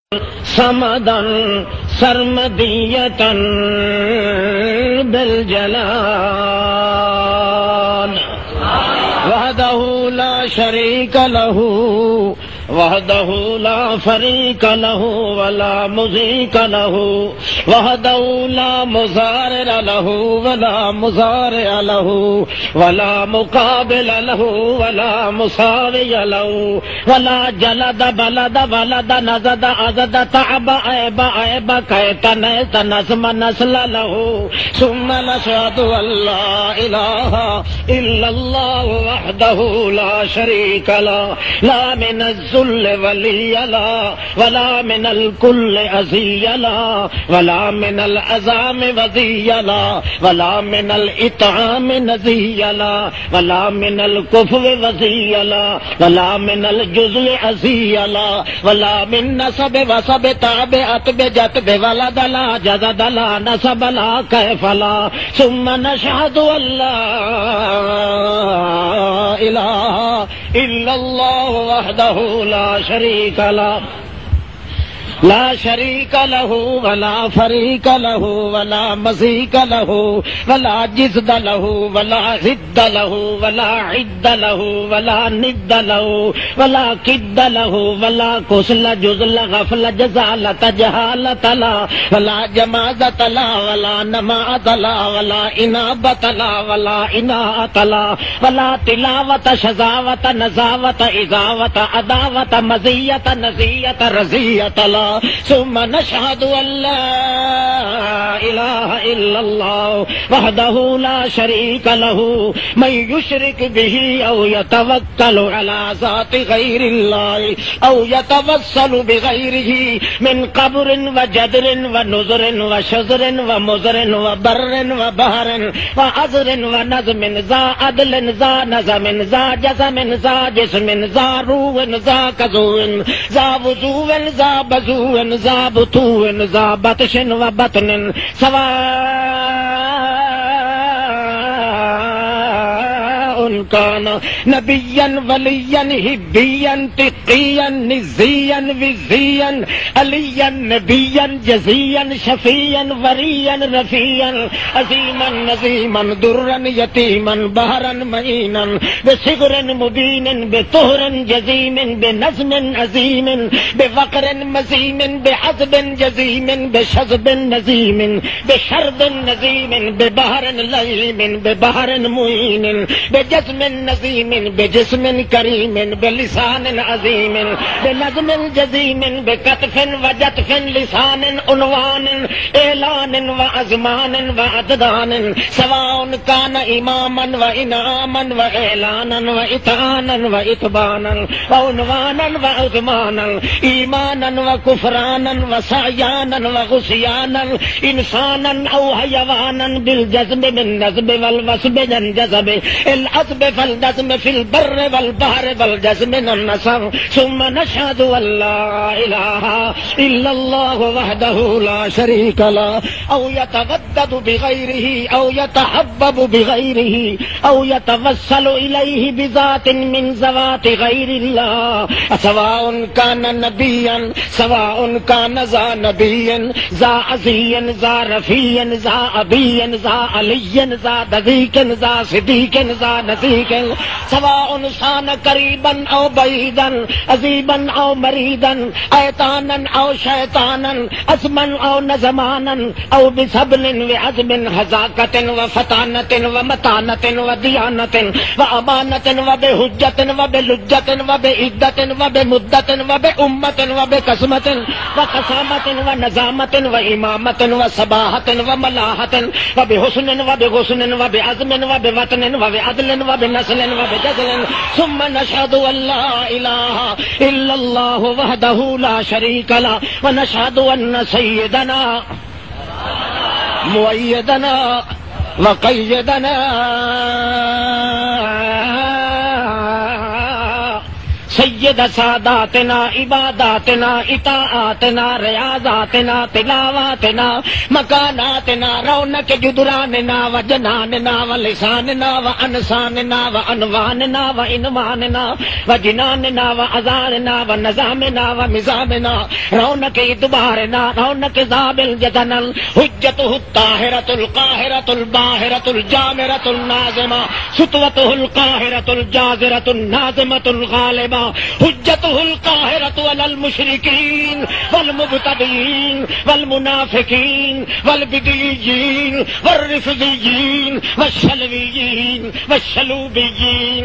صمدا سرمدية بالجلال وحده لا شريك له وحده لا فريق له ولا مضيق له وحده لا مضارع له ولا مضارع له ولا مقابل له ولا مساوي له ولا جلد بلد ولد نزد عزد تعب عيب عيب كيت نيت نسم نسل له ثم نشهد أن لا إله إلا الله وحده لا شريك له لا من الذل ولي لا ولا من الكل أزي لا ولا من العزام وذي لا ولا من الإطعام نزي لا ولا من الكفر وزي لا ولا من الجزل أزي لا ولا من نسب وسب تعب أتب جتب ولد لا جزد لا نسب لا كيف لا ثم نشهد أن لا إله إلا الله وحده لا شريك له لا شريك له ولا فريق له ولا مزيق له ولا جزد له ولا ضد له ولا عد له ولا ند له ولا كد له ولا كسل جزل غفل جزالة جهالة لا ولا جمازة لا ولا نماءة لا ولا إنابة لا ولا إناءة لا ولا تلاوة شزاوة نزاوة إزاوة عداوة مزية نزية رزية لا ثم نشهد أن لا إله إلا الله وحده لا شريك له من يشرك به أو يتوكل على ذات غير الله أو يتوسل بغيره من قبر وجدر ونذر وشزر ومزر وبر وبهر وعذر ونزم ذا عدل ذا نزم ذا جزم ذا جسم ذا رو ذا كذو ذا وضوء ذا بزو ذا بطو ذا بطش وبطن سواء كان نبيا وليا هبيا تقيا نزيا وزيا عليا نبيا جزيا شفيا وريا رفيا عظيما نظيما درا يتيما بهرا معينا بصغر مبين بطهر جزيم بنظم عظيم بفقر مزيم بحزب جزيم بشزب نزيم بشرب نزيم ببهر ليم ببهر معين بجسم نزيم بجسم كريم بلسان عظيم بنظم جزيم بكتف وجتف لسان عنوان إعلان وأزمان وعددان سواء كان إماما وإنعاما وإعلانا وإتعانا وإتبانا وعنوانا وعثمانا إيمانا وكفرانا وسعيانا وغسيانا إنسانا أو حيوانا بالجزم بالنزب والوسب ينجزب العزب فالجزم في البر والبحر والجزم النصر ثم نشهد أن لا إله إلا الله وحده لا شريك له أو يتودد بغيره أو يتحبب بغيره أو يتوسل إليه بذات من ذوات غير الله سواء كان نبيا سواء كان ذا نبي ذا عزي ذا رفي ذا أبي ذا علي ذا دقيق ذا صديق ذا نزيق سواء كان قريبا أو بعيدا عزيبا أو مريدا أيتانا أو شيطانا أسما أو نزمانا أو بسبل وعزم حزاكة وفتانة ومتانة وديانة وأمانة وبهجة وبلجة وبعدة وبمدة وبأمة وبقسمة وقسامة ونزامة وإمامة وصباحة وملاحة وبحسن وبغسن وبعزم وبوطن وبعدل وبنسل وبجزل ثم نشهد أن لا إله إلا الله وحده لا شريك له ونشهد أن سيدنا مؤيدنا وقيدنا سید ساداتنا عباداتنا اطاعاتنا ریاضاتنا تلاواتنا مکاناتنا رونق جدراننا وجناننا ولساننا وانساننا وانواننا وانواننا وجناننا وازارنا ونظامنا ومزامنا رونق ادبارنا رونق ذاب الجدن حجته الطاهرة القاهرة الباهرة الجامرة النازمة سطوته القاهرة الجازرة النازمة الغالبة حجته القاهرة على المشركين والمبتدئين والمنافقين والبدعيين والرفضيين والشلويين والشلوبيين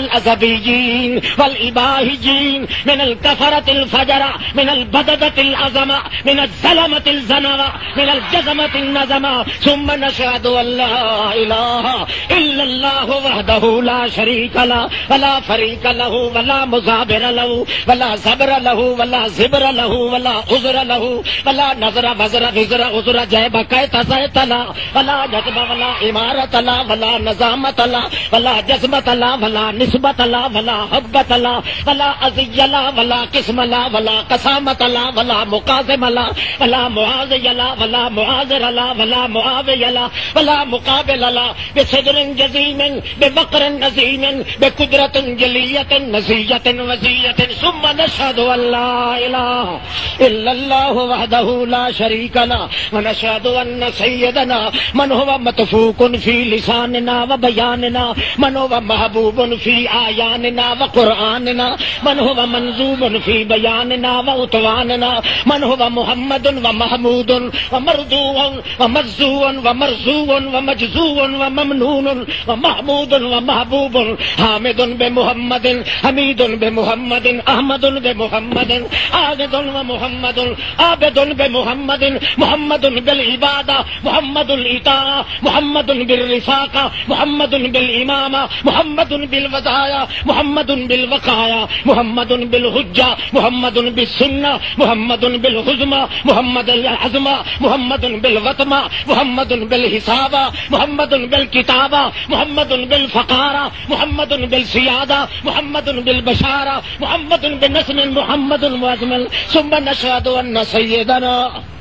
والأزبيين والإباهيين من الكفرة الفجرة من البددة العظمة من الزلمة الزنمة من الجزمة النزمة ثم نشهد أن لا إله إلا الله وحده لا شريك له ولا فريق له ولا مزابر له ولا صبر له ولا زبر له ولا عذر له ولا نظر وزر وزر عذر جيب كيت زيت له ولا جذب ولا إمارة له ولا نظامة له ولا جزمة له ولا نسبة له ولا حبة له ولا أزي له ولا قسم له ولا قسامة له ولا مقاسم له ولا معاذي له ولا معاذر له ولا معاوي له ولا مقابل له بصدر جزيم ببقر نزيم بقدرة جلية نزية وزية ثم نشهد أن لا إله إلا الله وحده لا شريك له ونشهد أن سيدنا من هو متفوق في لساننا وبياننا من هو محبوب في آياننا وقرآننا من هو منزوب في بياننا وأطواننا من هو محمد ومحمود ومردوع ومجزوع ومرزوع ومجزوع وممنون ومحمود ومحبوب حامد بمحمد حميد بمحمد أحمد بمحمد عابد ومحمد عابد بمحمد محمد بالعبادة محمد الإطاعة محمد بالرفاقة محمد بالإمامة محمد بالوضايا محمد بالوقايا محمد بالحجة محمد بالسنة محمد بالحزمة محمد العزمة محمد بالوطمة محمد بالحسابة محمد بالكتابة محمد بالفقارة محمد بالسيادة محمد بالبشارة محمد بالنسم محمد مؤجمل ثم نشهد أن سيدنا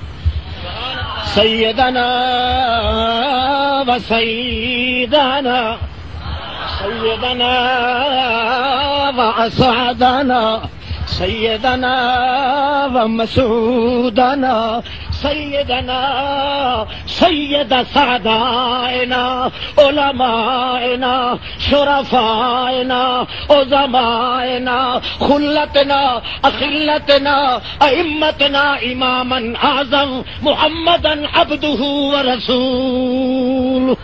وسيدنا سيدنا وأسعدنا سيدنا ومسعودنا سيدنا سيد سعدائنا علمائنا شرفائنا عظمائنا خلتنا أخلتنا أئمتنا إماما أعظم محمدا عبده ورسوله